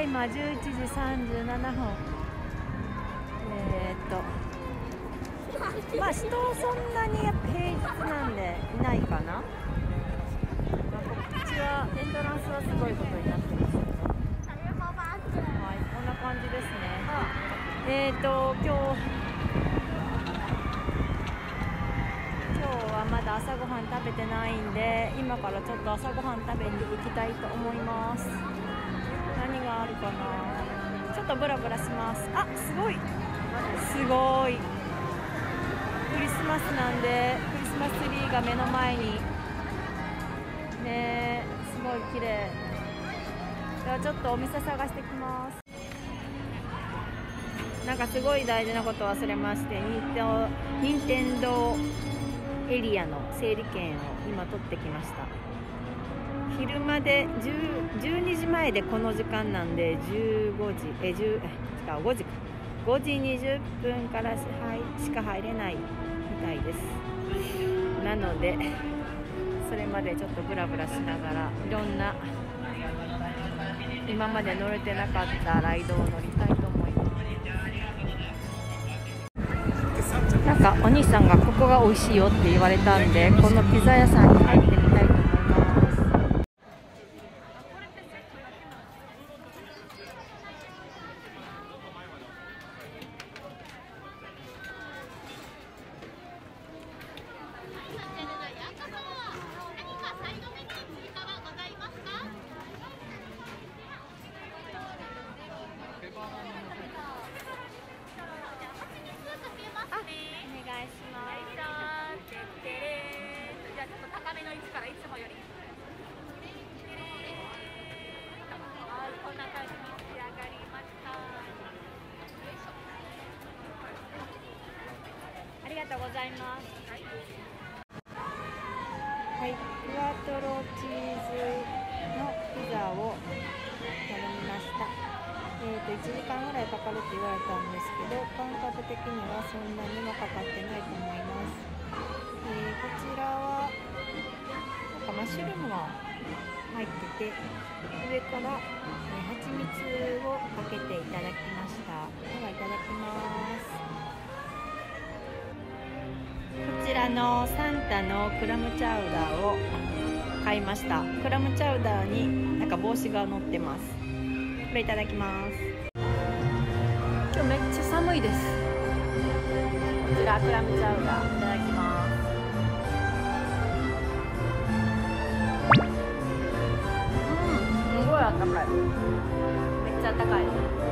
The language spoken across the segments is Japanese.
今11時37分。まあ人そんなにやっぱ平日なんでいないかな。まあ、こっちはエントランスはすごいことになってますけど、はい、こんな感じですね。今日はまだ朝ごはん食べてないんで、今からちょっと朝ごはん食べに行きたいと思います。何があるかな。ちょっとブラブラします。あ、すごいすごい、クリスマスなんでクリスマスツリーが目の前にね、すごい綺麗。ではちょっとお店探してきます。なんかすごい大事なこと忘れまして、任天堂エリアの整理券を今取ってきました。昼まで12時前でこの時間なんで5時20分からしか入れないみたいです。なのでそれまでちょっとブラブラしながらいろんな今まで乗れてなかったライドを乗りたいと思います。なんかお兄さんがここが美味しいよって言われたんで、このピザ屋さんに入ってみたいと思います。ありがとうございます。はい、クワトロチーズのピザを頼みました。1時間ぐらいかかるって言われたんですけど、感覚的にはそんなにもかかってないと思います。こちらはなんかマッシュルームが入ってて、上から蜂蜜をかけていただきました。ではいただきます。こちらのサンタのクラムチャウダーを買いました。クラムチャウダーになんか帽子が乗ってます。これいただきます。今日めっちゃ寒いです。こちらクラムチャウダーいただきます。すごいあったかい。めっちゃあったかい。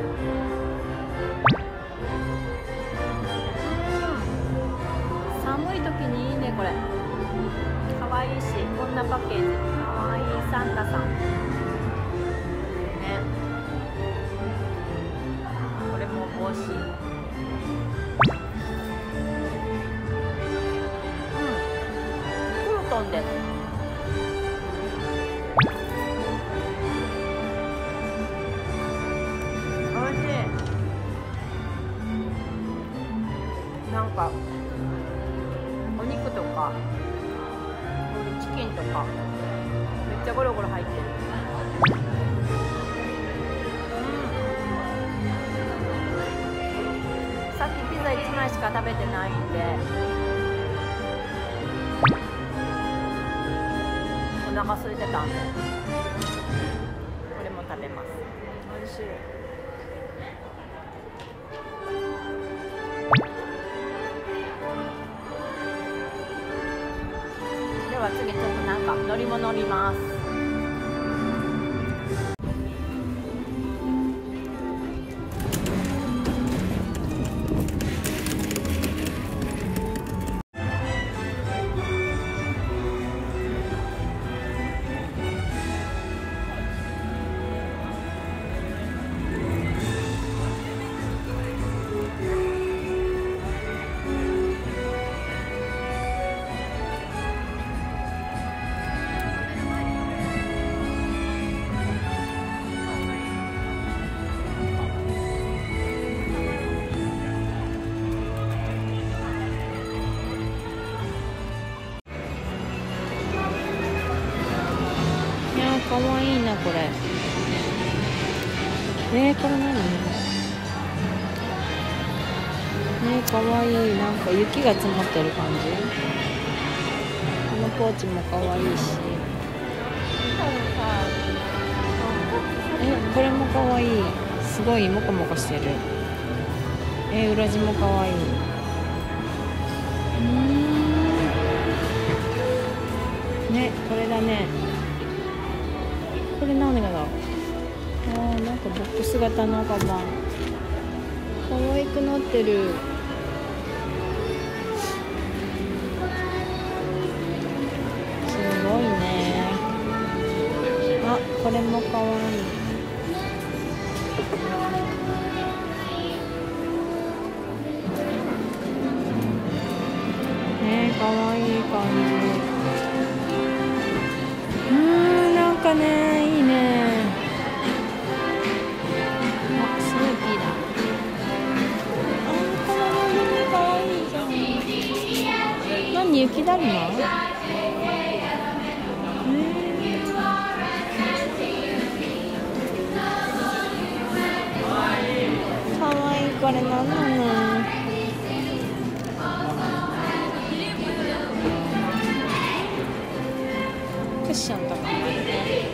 寒い時にいいね。これかわいいし、こんなパッケージかわいい。サンタさんね。これも帽子。クルトンです。おいしい。なんかお肉とかチキンとかめっちゃゴロゴロ入ってる。さっきピザ1枚しか食べてないんでお腹空いてたんでこれも食べます。おいしい。では次ちょっとなんか乗り物乗ります。かわいいなこれ。 これ何？かわいい。なんか雪が積もってる感じ。このポーチもかわいいし。これもかわいい。すごいモコモコしてる。裏地もかわいい。これだね。これ何がだ。なんかボックス型のカバン。可愛くなってる。すごいね。これも可愛い。可愛い感じ。なんかね、いいね。スヌーピーだ。このぬいぐるみかわいいじゃん。何、雪だるま？かわいい。これなんなの？クッションとかもあるね。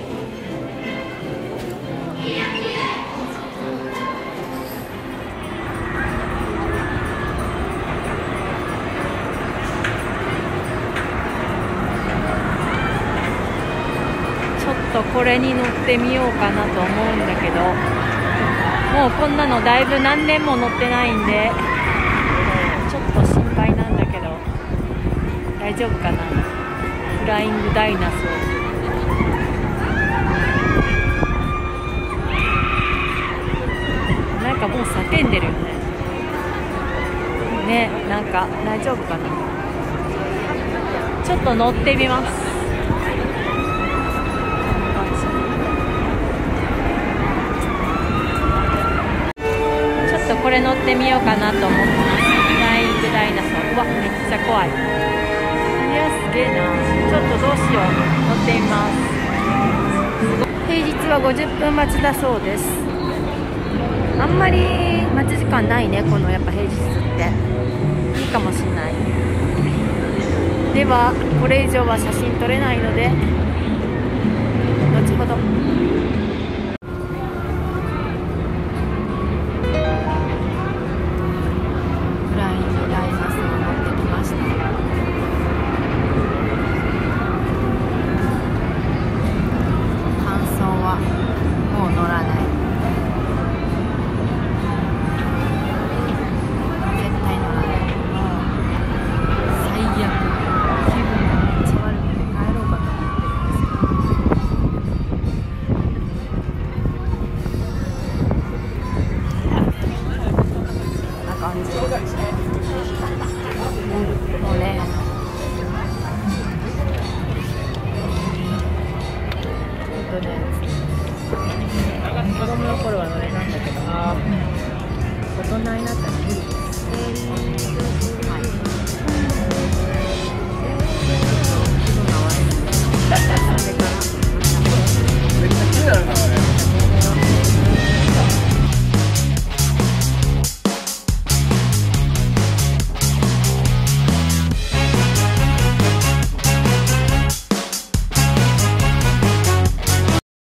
ちょっとこれに乗ってみようかなと思うんだけど、もうこんなのだいぶ何年も乗ってないんでちょっと心配なんだけど、大丈夫かな。フライングダイナソー。なんかもう叫んでるよね。なんか大丈夫かな。ちょっと乗ってみます。ちょっとこれ乗ってみようかなと思ってます。フライングダイナソー。うわ、めっちゃ怖い。いや、すげえな。ちょっとどうしよう。乗ってみます。平日は50分待ちだそうです。あんまり待ち時間ないね、このやっぱ平日って。いいかもしれない。ではこれ以上は写真撮れないので後ほど。フライングダイナソー乗ってきました。感想はもう乗らない。もうね、子供の頃は乗れないんだけど、大人になったら無理です。